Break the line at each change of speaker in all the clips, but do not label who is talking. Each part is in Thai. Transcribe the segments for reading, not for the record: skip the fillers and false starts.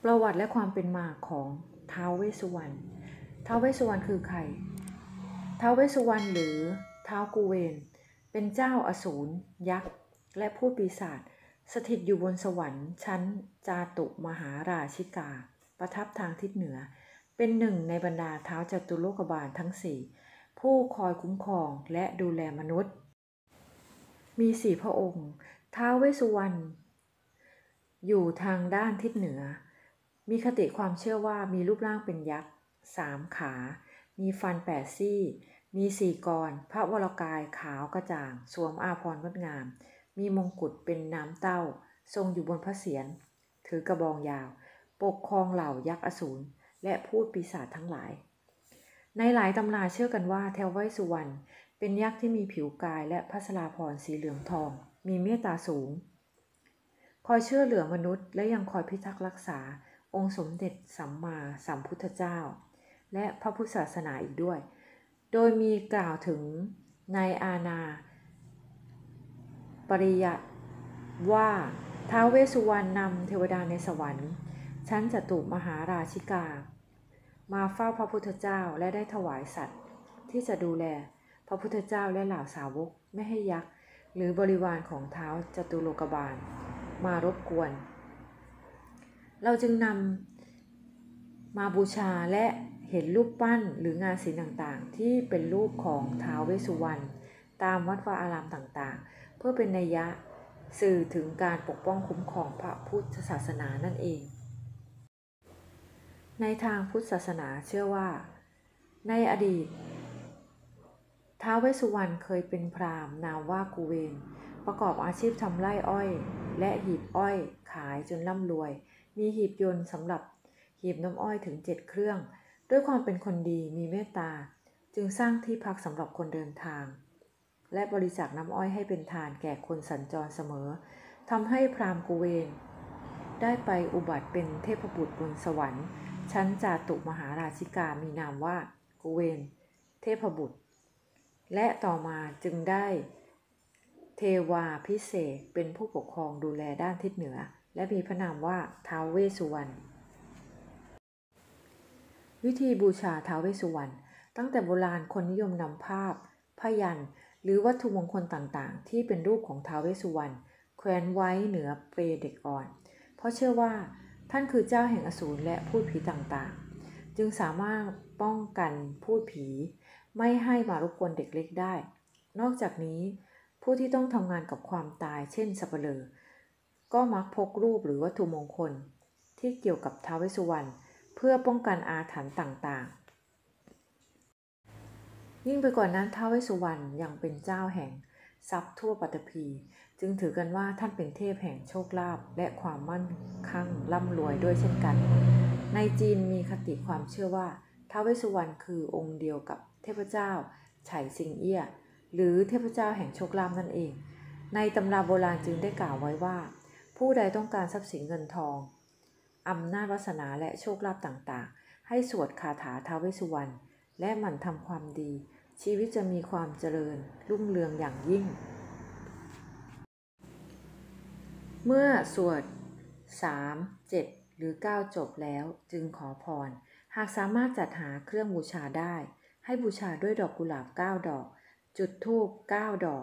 ประวัติและความเป็นมาของท้าวเวสสุวรรณ ท้าวเวสสุวรรณคือใคร ท้าวเวสสุวรรณหรือท้าวกุเวนเป็นเจ้าอสูรยักษ์และพูดปีศาจสถิตอยู่บนสวรรค์ชั้นจาตุมหาราชิกาประทับทางทิศเหนือเป็นหนึ่งในบรรดาท้าวจตุโลกบาลทั้งสี่ผู้คอยคุ้มครองและดูแลมนุษย์มีสี่พระองค์ท้าวเวสสุวรรณอยู่ทางด้านทิศเหนือมีคติความเชื่อว่ามีรูปร่างเป็นยักษ์3 ขามีฟัน8 ซี่มี4 กรพระวรกายขาวกระจ่างสวมอาภรณ์งดงามมีมงกุฎเป็นน้ำเต้าทรงอยู่บนพระเศียรถือกระบองยาวปกครองเหล่ายักษ์อสูรและพูดปีศาจทั้งหลายในหลายตำราเชื่อกันว่าท้าวเวสสุวรรณเป็นยักษ์ที่มีผิวกายและพัสราภรณ์สีเหลืองทองมีเมตตาสูงคอยช่วยเหลือมนุษย์และยังคอยพิทักษ์รักษาองค์สมเด็จสัมมาสัมพุทธเจ้าและพระพุทธศาสนาอีกด้วยโดยมีกล่าวถึงในอาณาปริยัติว่าท้าวเวสสุวรรณนำเทวดาในสวรรค์ชั้นจตุมหาราชิกามาเฝ้าพระพุทธเจ้าและได้ถวายสัตว์ที่จะดูแลพระพุทธเจ้าและเหล่าสาวกไม่ให้ยักษ์หรือบริวารของท้าวจตุโลกบาลมารบกวนเราจึงนำมาบูชาและเห็นรูปปั้นหรืองานศิลป์ต่างๆที่เป็นรูปของท้าวเวสสุวรรณตามวัดวาอารามต่างๆเพื่อเป็นนัยยะสื่อถึงการปกป้องคุ้มครองพระพุทธศาสนานั่นเองในทางพุทธศาสนาเชื่อว่าในอดีตท้าวเวสสุวรรณเคยเป็นพราหมณ์นามว่ากุเวนประกอบอาชีพทำไร่อ้อยและหีบอ้อยขายจนร่ำรวยมีหีบยนต์สำหรับหีบน้ำอ้อยถึง7 เครื่องด้วยความเป็นคนดีมีเมตตาจึงสร้างที่พักสำหรับคนเดินทางและบริจาคน้ำอ้อยให้เป็นทานแก่คนสัญจรเสมอทำให้พราหมณ์กุเวนได้ไปอุบัติเป็นเทพบุตรบนสวรรค์ชั้นจาตุมหาราชิกามีนามว่ากุเวนเทพบุตรและต่อมาจึงได้เทวาพิเศษกเป็นผู้ปกครองดูแลด้านทิศเหนือและมีพระนามว่าท้าวเวสสุวรรณวิธีบูชาท้าวเวสสุวรรณตั้งแต่โบราณคนนิยมนำภาพพยัญชนะหรือวัตถุมงคลต่างๆที่เป็นรูปของท้าวเวสสุวรรณแขวนไว้เหนือเปลเด็กอ่อนเพราะเชื่อว่าท่านคือเจ้าแห่งอสูรและพูดผีต่างๆจึงสามารถป้องกันพูดผีไม่ให้มารบกวนเด็กเล็กได้นอกจากนี้ผู้ที่ต้องทำงานกับความตายเช่นสัปเหร่อก็มักพกรูปหรือวัตถุมงคลที่เกี่ยวกับท้าวเวสสุวรรณเพื่อป้องกันอาถรรพ์ต่างๆยิ่งไปกว่านั้นท้าวเวสสุวรรณยังเป็นเจ้าแห่งทรัพย์ทั่วปัตตภีจึงถือกันว่าท่านเป็นเทพแห่งโชคลาภและความมั่นคั่งร่ำรวยด้วยเช่นกันในจีนมีคติความเชื่อว่าท้าวเวสสุวรรณคือองค์เดียวกับเทพเจ้าไฉสิงเอี้ยหรือเทพเจ้าแห่งโชคลาภนั่นเองในตำราโบราณจึงได้กล่าวไว้ว่าผู้ใดต้องการทรัพย์สินเงินทองอำนาจวาสนาและโชคลาภต่างๆให้สวดคาถาท้าวเวสสุวรรณและหมั่นทำความดีชีวิตจะมีความเจริญรุ่งเรืองอย่างยิ่งเมื่อสวด3 7หรือ9จบแล้วจึงขอพรหากสามารถจัดหาเครื่องบูชาได้ให้บูชาด้วยดอกกุหลาบ9 ดอกจุดธูป9 ดอก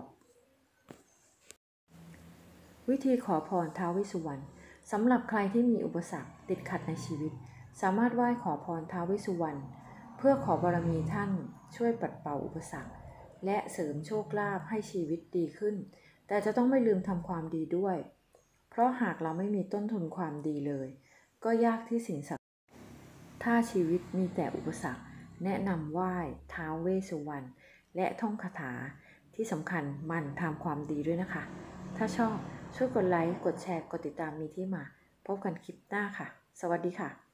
วิธีขอพรท้าวเวสสุวรรณสำหรับใครที่มีอุปสรรคติดขัดในชีวิตสามารถไหว้ขอพรท้าวเวสสุวรรณเพื่อขอบารมีท่านช่วยปัดเป่าอุปสรรคและเสริมโชคลาภให้ชีวิตดีขึ้นแต่จะต้องไม่ลืมทำความดีด้วยเพราะหากเราไม่มีต้นทุนความดีเลยก็ยากที่สิ่งศักดิ์สิทธิ์ถ้าชีวิตมีแต่อุปสรรคแนะนำไหว้ท้าวเวสสุวรรณและท่องคาถาที่สำคัญมันทำความดีด้วยนะคะถ้าชอบช่วยกดไลค์กดแชร์กดติดตามมีที่มาพบกันคลิปหน้าค่ะสวัสดีค่ะ